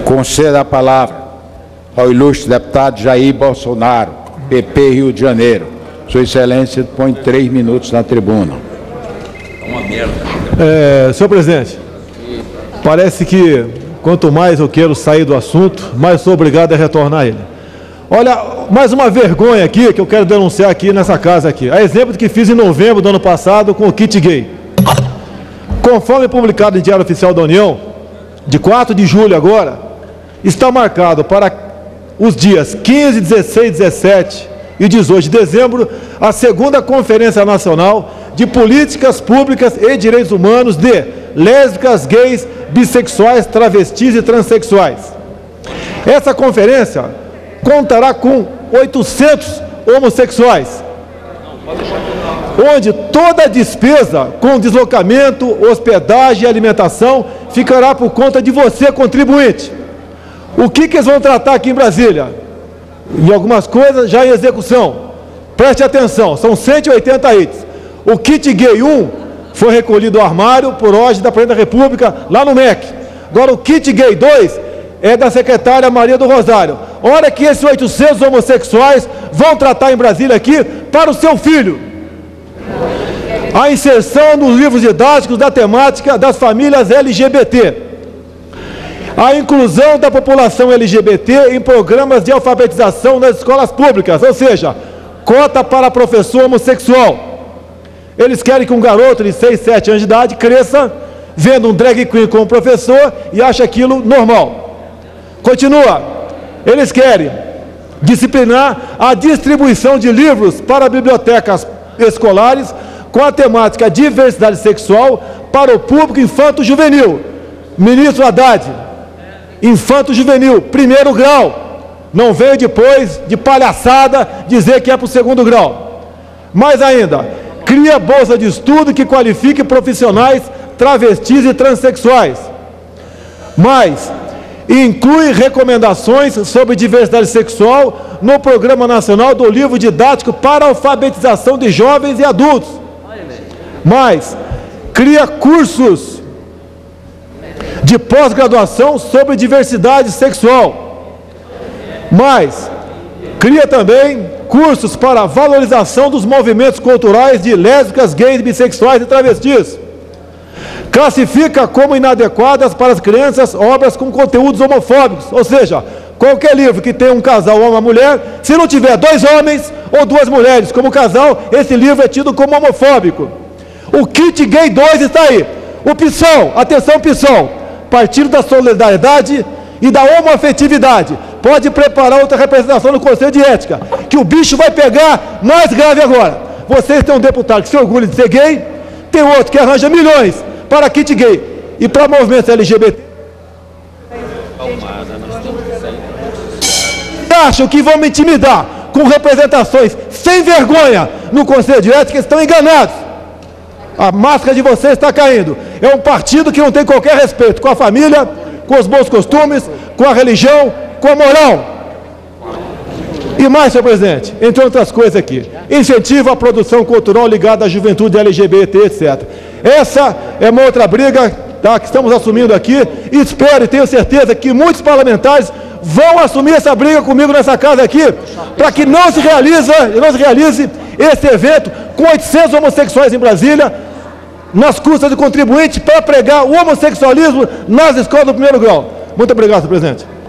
Conceda a palavra ao ilustre deputado Jair Bolsonaro, PP Rio de Janeiro. Sua Excelência põe 3 minutos na tribuna. Senhor presidente, parece que quanto mais eu quero sair do assunto, mais sou obrigado a retornar a ele. Olha, mais uma vergonha aqui que eu quero denunciar aqui nessa casa aqui. A exemplo do que fiz em novembro do ano passado com o kit gay. Conforme publicado em Diário Oficial da União, de 4 de julho agora, está marcado para os dias 15, 16, 17 e 18 de dezembro, a segunda Conferência Nacional de Políticas Públicas e Direitos Humanos de lésbicas, gays, bissexuais, travestis e transexuais. Essa conferência contará com 800 homossexuais, onde toda a despesa com deslocamento, hospedagem e alimentação ficará por conta de você, contribuinte. O que eles vão tratar aqui em Brasília? Em algumas coisas já em execução. Preste atenção, são 180 itens. O kit gay 1 foi recolhido do armário por ordem da Presidente da República lá no MEC. Agora o kit gay 2 é da secretária Maria do Rosário. Olha que esses 800 homossexuais vão tratar em Brasília aqui para o seu filho. A inserção nos livros didáticos da temática das famílias LGBT. A inclusão da população LGBT em programas de alfabetização nas escolas públicas, ou seja, cota para professor homossexual. Eles querem que um garoto de 6, 7 anos de idade cresça vendo um drag queen como professor e acha aquilo normal. Continua. Eles querem disciplinar a distribuição de livros para bibliotecas escolares com a temática diversidade sexual para o público infanto-juvenil. Ministro Haddad, infanto-juvenil, 1º grau. Não veio depois de palhaçada dizer que é para o 2º grau. Mais ainda, cria bolsa de estudo que qualifique profissionais travestis e transexuais. Mais, inclui recomendações sobre diversidade sexual no Programa Nacional do Livro Didático para Alfabetização de Jovens e Adultos. Mais, cria cursos de pós-graduação sobre diversidade sexual. Mais, cria também cursos para valorização dos movimentos culturais de lésbicas, gays, bissexuais e travestis. Classifica como inadequadas para as crianças obras com conteúdos homofóbicos, ou seja, qualquer livro que tenha um casal ou uma mulher, se não tiver 2 homens ou 2 mulheres como casal, esse livro é tido como homofóbico. O kit gay 2 está aí. O PSOL, atenção PSOL, Partido da Solidariedade e da Homoafetividade, pode preparar outra representação no Conselho de Ética, que o bicho vai pegar mais grave agora. Vocês têm um deputado que se orgulha de ser gay, tem outro que arranja milhões para kit gay e para movimentos LGBT. Acham que vão me intimidar com representações sem vergonha no Conselho de Ética? Estão enganados. A máscara de vocês está caindo. É um partido que não tem qualquer respeito com a família, com os bons costumes, com a religião, com a moral. E mais, senhor presidente, entre outras coisas aqui, incentiva a produção cultural ligada à juventude LGBT, etc. Essa é uma outra briga, tá, que estamos assumindo aqui, e espero e tenho certeza que muitos parlamentares vão assumir essa briga comigo nessa casa aqui, para que não se realize esse evento com 800 homossexuais em Brasília, nas custas do contribuinte, para pregar o homossexualismo nas escolas do 1º grau. Muito obrigado, senhor presidente.